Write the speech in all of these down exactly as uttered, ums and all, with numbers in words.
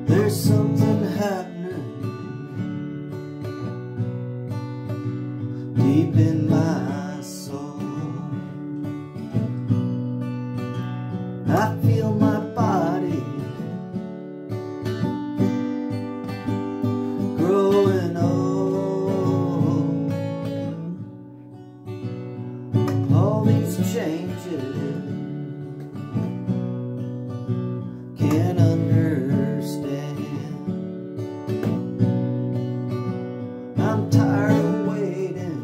There's something happening deep in my soul. I feel my body growing old. All these changes can't understand. I'm tired of waiting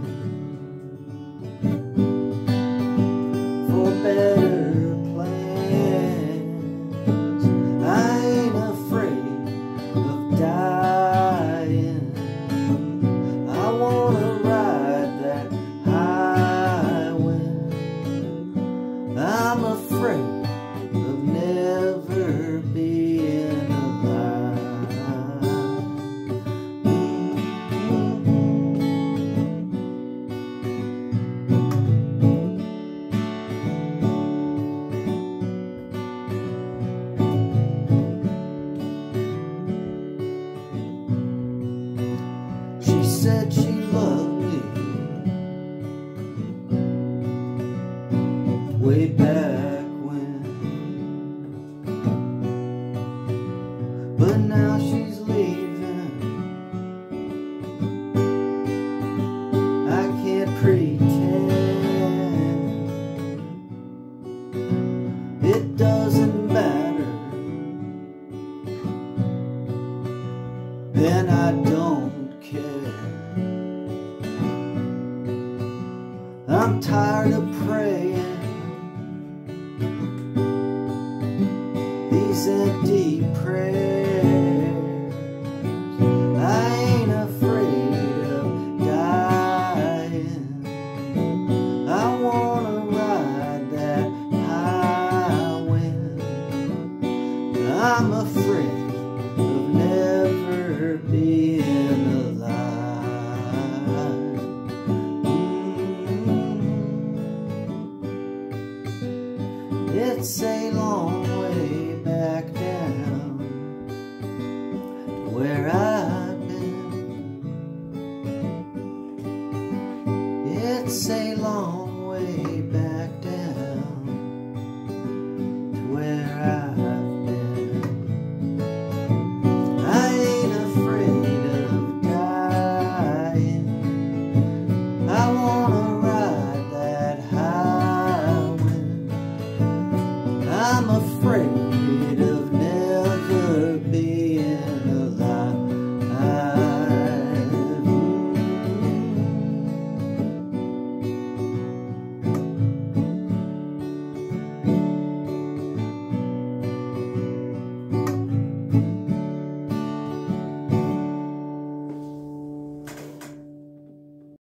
for better plans. I ain't afraid of dying. I wanna ride that high wind. I'm afraid of never being alive. She said she loved me way back when, but now she's leaving. I can't pretend. It doesn't matter, and I don't care. I'm tired of praying these empty prayers. I ain't afraid of dying. I wanna ride that high wind. I'm afraid of never being alive. Mm-hmm. It's a long way back down to where I